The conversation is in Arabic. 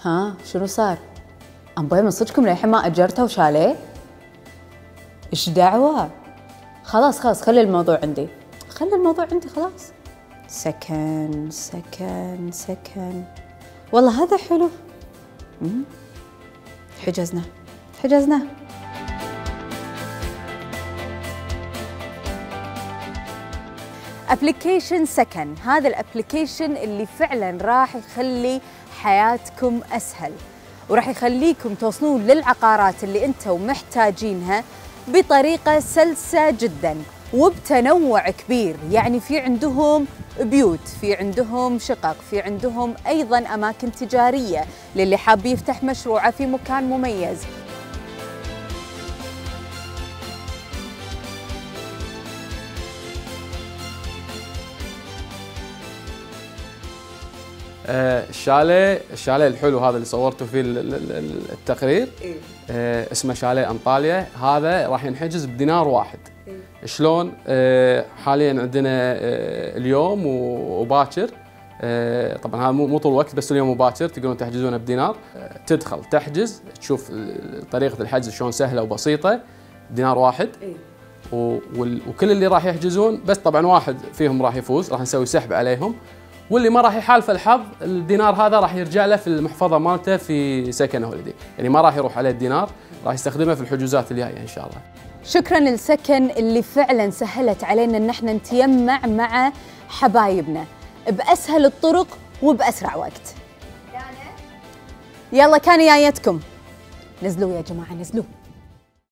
ها شنو صار؟ أمبوي من صدقكم للحين ما أجرته وشاليه؟ إيش دعوة؟ خلاص خلي الموضوع عندي، خلاص. سكن والله هذا حلو. حجزنا. ابلكيشن سكن، هذا الابلكيشن اللي فعلا راح يخلي حياتكم اسهل وراح يخليكم توصلون للعقارات اللي انتم محتاجينها بطريقة سلسة جدا وبتنوع كبير. يعني في عندهم بيوت، في عندهم شقق، في عندهم ايضا اماكن تجارية للي حاب يفتح مشروعه في مكان مميز. الشاليه الحلو هذا اللي صورته فيه التقرير، اسمه شاليه انطاليا. هذا راح ينحجز بدينار واحد. شلون؟ حاليا عندنا اليوم وباكر، طبعا هذا مو طول الوقت بس اليوم وباكر تقدرون تحجزونه بدينار. تدخل تحجز تشوف طريقه الحجز شلون سهله وبسيطه، دينار واحد. وكل اللي راح يحجزون بس طبعا واحد فيهم راح يفوز، راح نسوي سحب عليهم، واللي ما راح يحالفه الحظ الدينار هذا راح يرجع له في المحفظه مالته في سكن هوليدي، يعني ما راح يروح عليه الدينار، راح يستخدمه في الحجوزات الجايه ان شاء الله. شكرا للسكن اللي فعلا سهلت علينا ان احنا نتيمع مع حبايبنا باسهل الطرق وباسرع وقت. يلا كان جايتكم، نزلوا يا جماعه نزلوا.